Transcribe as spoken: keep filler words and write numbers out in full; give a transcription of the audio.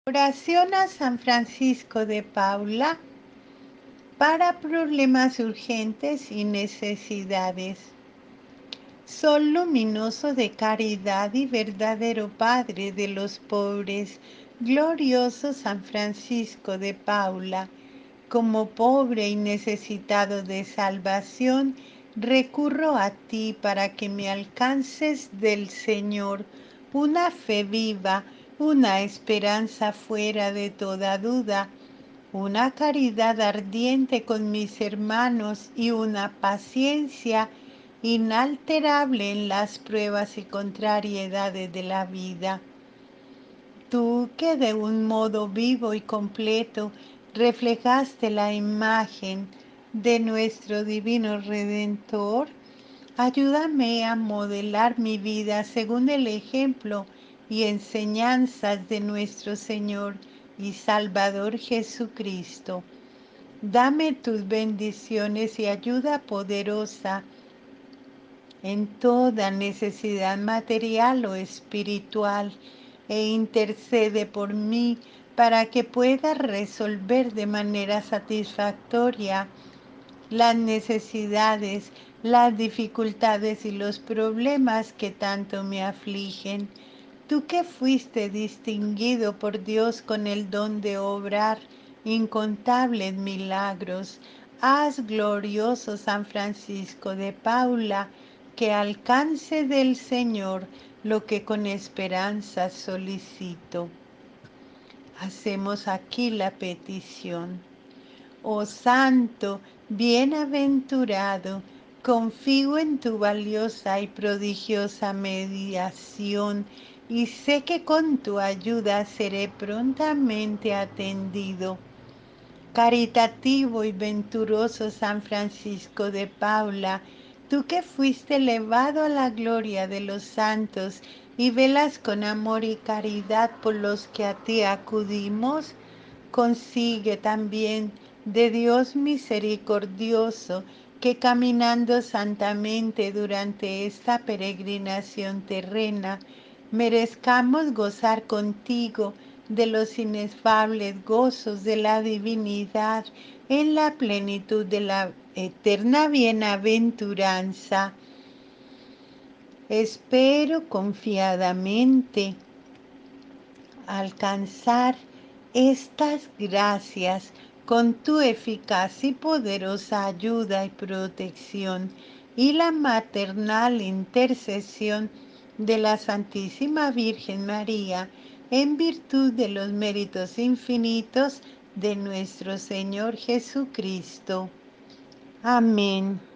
Oración a San Francisco de Paula para problemas urgentes y necesidades. Sol luminoso de caridad y verdadero Padre de los pobres, glorioso San Francisco de Paula, como pobre y necesitado de salvación, recurro a ti para que me alcances del Señor una fe viva, una esperanza fuera de toda duda, una caridad ardiente con mis hermanos y una paciencia inalterable en las pruebas y contrariedades de la vida. Tú que de un modo vivo y completo reflejaste la imagen de nuestro divino Redentor, ayúdame a modelar mi vida según el ejemplo y enseñanzas de nuestro Señor y Salvador Jesucristo. Dame tus bendiciones y ayuda poderosa en toda necesidad material o espiritual e intercede por mí para que pueda resolver de manera satisfactoria las necesidades, las dificultades y los problemas que tanto me afligen. Tú que fuiste distinguido por Dios con el don de obrar incontables milagros, haz glorioso San Francisco de Paula que alcance del Señor lo que con esperanza solicito. Hacemos aquí la petición. Oh Santo, bienaventurado, confío en tu valiosa y prodigiosa mediación y sé que con tu ayuda seré prontamente atendido. Caritativo y venturoso San Francisco de Paula, tú que fuiste elevado a la gloria de los santos y velas con amor y caridad por los que a ti acudimos, consigue también de Dios misericordioso que caminando santamente durante esta peregrinación terrena, merezcamos gozar contigo de los inefables gozos de la divinidad en la plenitud de la eterna bienaventuranza. Espero confiadamente alcanzar estas gracias con tu eficaz y poderosa ayuda y protección y la maternal intercesión de la Santísima Virgen María en virtud de los méritos infinitos de nuestro Señor Jesucristo. Amén.